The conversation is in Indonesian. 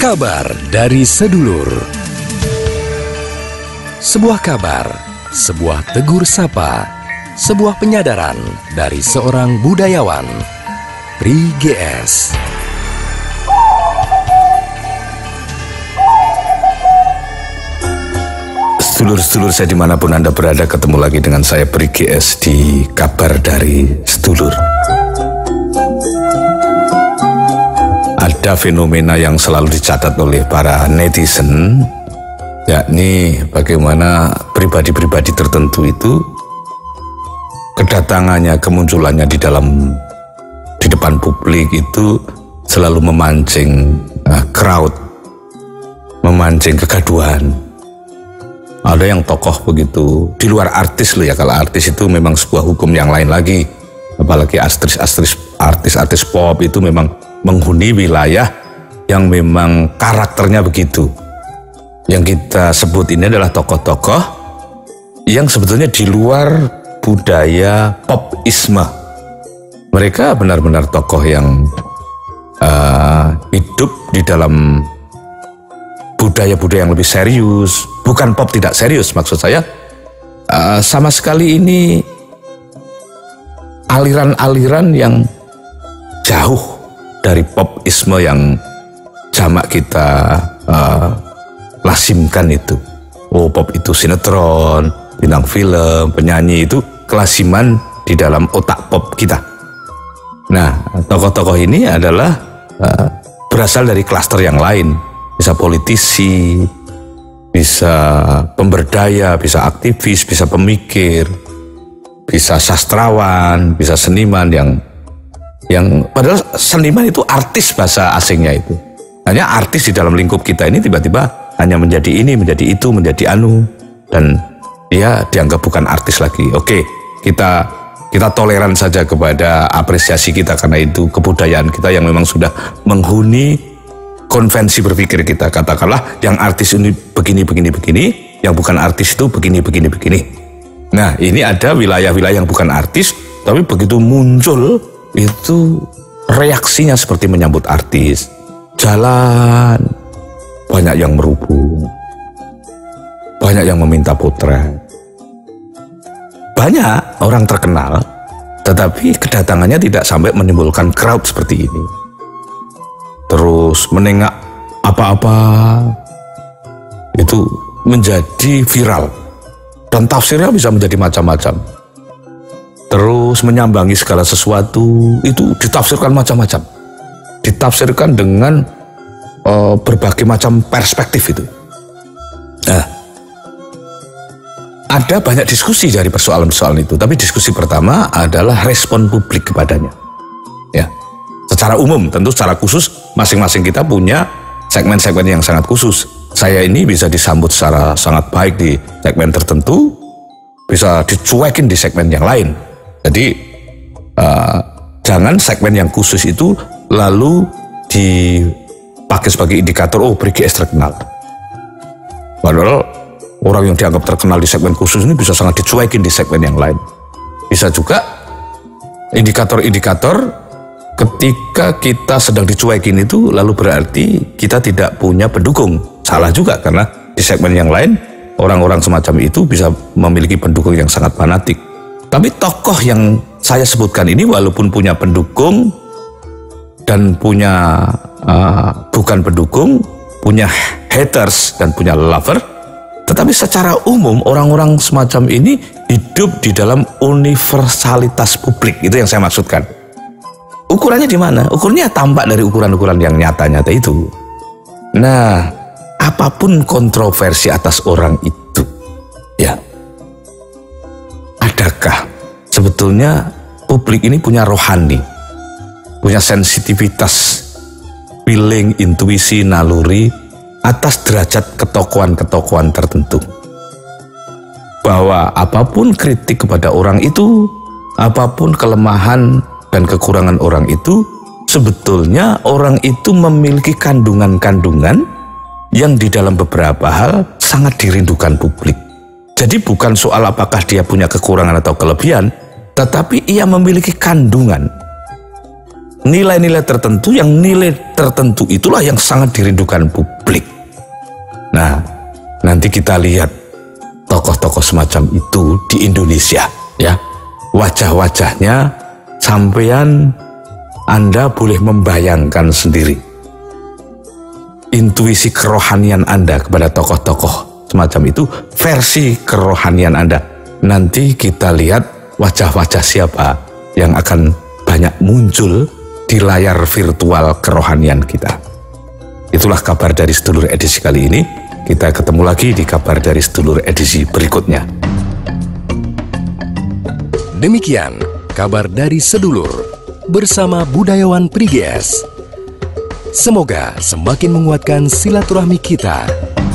Kabar dari sedulur. Sebuah kabar, sebuah tegur sapa, sebuah penyadaran dari seorang budayawan, Pri GS. Sedulur-sedulur saya dimanapun Anda berada, ketemu lagi dengan saya Pri GS di Kabar dari Sedulur. Ada fenomena yang selalu dicatat oleh para netizen, yakni bagaimana pribadi-pribadi tertentu itu kedatangannya, kemunculannya di depan publik itu selalu memancing crowd, memancing kegaduhan. Ada yang tokoh begitu, di luar artis loh ya, kalau artis itu memang sebuah hukum yang lain lagi. Apalagi artis pop itu memang menghuni wilayah yang memang karakternya begitu. Yang kita sebut ini adalah tokoh-tokoh yang sebetulnya di luar budaya popisme. Mereka benar-benar tokoh yang hidup di dalam budaya-budaya yang lebih serius. Bukan pop tidak serius, maksud saya sama sekali ini aliran-aliran yang jauh dari popisme yang jamak kita lazimkan itu. Oh, pop itu sinetron, bintang film, penyanyi, itu kelasiman di dalam otak pop kita. Nah, tokoh-tokoh ini adalah berasal dari klaster yang lain. Bisa politisi, bisa pemberdaya, bisa aktivis, bisa pemikir, bisa sastrawan, bisa seniman yang padahal seniman itu artis bahasa asingnya itu. Hanya artis di dalam lingkup kita ini tiba-tiba hanya menjadi ini, menjadi itu, menjadi anu, dan dia dianggap bukan artis lagi. Oke, kita toleran saja kepada apresiasi kita karena itu kebudayaan kita yang memang sudah menghuni konvensi berpikir kita. Katakanlah yang artis ini begini, yang bukan artis itu begini. Nah, ini ada wilayah-wilayah yang bukan artis, tapi begitu muncul itu reaksinya seperti menyambut artis. Jalan, banyak yang merubung, banyak yang meminta potret, banyak orang terkenal, tetapi kedatangannya tidak sampai menimbulkan crowd seperti ini. Terus menengak apa-apa itu menjadi viral, dan tafsirnya bisa menjadi macam-macam. Terus menyambangi segala sesuatu itu ditafsirkan macam-macam, ditafsirkan dengan berbagai macam perspektif itu. Nah, ada banyak diskusi dari persoalan-persoalan itu, tapi diskusi pertama adalah respon publik kepadanya. Ya, secara umum, tentu secara khusus masing-masing kita punya segmen-segmen yang sangat khusus. Saya ini bisa disambut secara sangat baik di segmen tertentu, bisa dicuekin di segmen yang lain. Jadi jangan segmen yang khusus itu lalu dipakai sebagai indikator, oh Pri GS terkenal. Padahal orang yang dianggap terkenal di segmen khusus ini bisa sangat dicuekin di segmen yang lain. Bisa juga indikator-indikator ketika kita sedang dicuekin itu lalu berarti kita tidak punya pendukung. Salah juga, karena di segmen yang lain orang-orang semacam itu bisa memiliki pendukung yang sangat fanatik. Tapi tokoh yang saya sebutkan ini walaupun punya pendukung dan punya bukan pendukung, punya haters dan punya lover, tetapi secara umum orang-orang semacam ini hidup di dalam universalitas publik. Itu yang saya maksudkan. Ukurannya di mana? Ukurnya tampak dari ukuran-ukuran yang nyata-nyata itu. Nah, apapun kontroversi atas orang itu, ya, adakah sebetulnya publik ini punya rohani, punya sensitivitas, feeling, intuisi, naluri atas derajat ketokohan-ketokohan tertentu? Bahwa apapun kritik kepada orang itu, apapun kelemahan dan kekurangan orang itu, sebetulnya orang itu memiliki kandungan-kandungan yang di dalam beberapa hal sangat dirindukan publik. Jadi bukan soal apakah dia punya kekurangan atau kelebihan, tetapi ia memiliki kandungan nilai-nilai tertentu, yang nilai tertentu itulah yang sangat dirindukan publik. Nah, nanti kita lihat tokoh-tokoh semacam itu di Indonesia, ya. Wajah-wajahnya sampean Anda boleh membayangkan sendiri. Intuisi kerohanian Anda kepada tokoh-tokoh semacam itu, versi kerohanian Anda. Nanti kita lihat wajah-wajah siapa yang akan banyak muncul di layar virtual kerohanian kita. Itulah kabar dari Sedulur edisi kali ini. Kita ketemu lagi di kabar dari Sedulur edisi berikutnya. Demikian kabar dari Sedulur bersama Budayawan Pri GS. Semoga semakin menguatkan silaturahmi kita.